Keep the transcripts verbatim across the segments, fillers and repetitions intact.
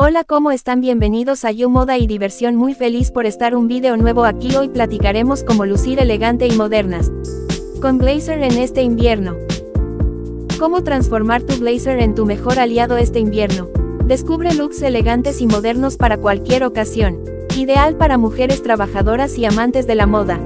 Hola, ¿cómo están? Bienvenidos a You Moda y Diversión. Muy feliz por estar un video nuevo aquí. Hoy platicaremos cómo lucir elegante y modernas con blazer en este invierno. Cómo transformar tu blazer en tu mejor aliado este invierno. Descubre looks elegantes y modernos para cualquier ocasión. Ideal para mujeres trabajadoras y amantes de la moda.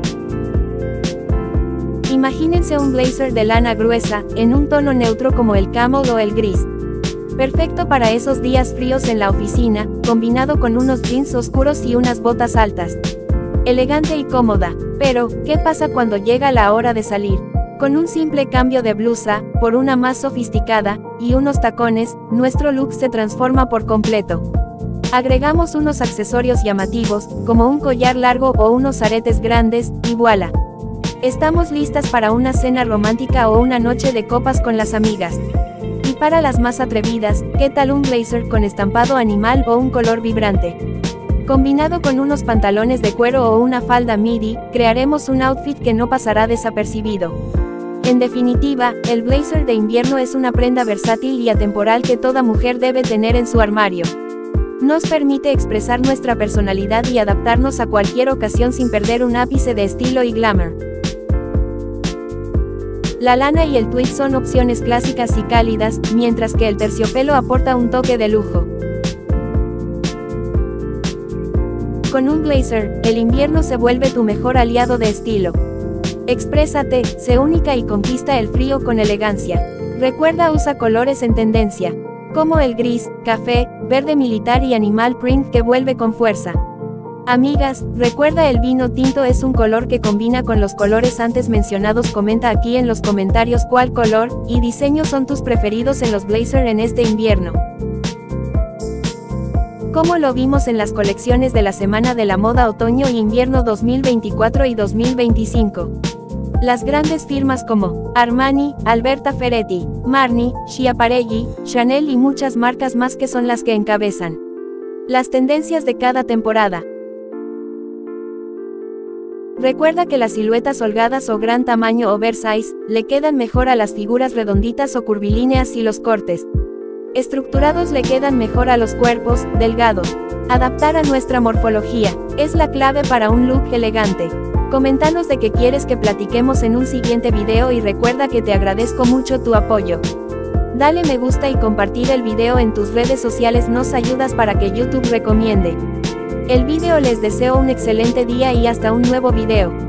Imagínense un blazer de lana gruesa, en un tono neutro como el camel o el gris. Perfecto para esos días fríos en la oficina, combinado con unos jeans oscuros y unas botas altas. Elegante y cómoda. Pero, ¿qué pasa cuando llega la hora de salir? Con un simple cambio de blusa, por una más sofisticada, y unos tacones, nuestro look se transforma por completo. Agregamos unos accesorios llamativos, como un collar largo o unos aretes grandes, y voilà. Estamos listas para una cena romántica o una noche de copas con las amigas. Y para las más atrevidas, ¿qué tal un blazer con estampado animal o un color vibrante? Combinado con unos pantalones de cuero o una falda midi, crearemos un outfit que no pasará desapercibido. En definitiva, el blazer de invierno es una prenda versátil y atemporal que toda mujer debe tener en su armario. Nos permite expresar nuestra personalidad y adaptarnos a cualquier ocasión sin perder un ápice de estilo y glamour. La lana y el tweed son opciones clásicas y cálidas, mientras que el terciopelo aporta un toque de lujo. Con un blazer, el invierno se vuelve tu mejor aliado de estilo. Exprésate, sé única y conquista el frío con elegancia. Recuerda, usa colores en tendencia, como el gris, café, verde militar y animal print que vuelve con fuerza. Amigas, recuerda, el vino tinto es un color que combina con los colores antes mencionados. Comenta aquí en los comentarios cuál color y diseño son tus preferidos en los blazer en este invierno. Como lo vimos en las colecciones de la Semana de la Moda Otoño y Invierno dos mil veinticuatro y dos mil veinticinco. Las grandes firmas como Armani, Alberta Ferretti, Marni, Schiaparelli, Chanel y muchas marcas más que son las que encabezan las tendencias de cada temporada. Recuerda que las siluetas holgadas o gran tamaño oversize le quedan mejor a las figuras redonditas o curvilíneas, y los cortes estructurados le quedan mejor a los cuerpos delgados. Adaptar a nuestra morfología es la clave para un look elegante. Coméntanos de qué quieres que platiquemos en un siguiente video y recuerda que te agradezco mucho tu apoyo. Dale me gusta y compartir el video en tus redes sociales, nos ayudas para que YouTube recomiende el video. Les deseo un excelente día y hasta un nuevo video.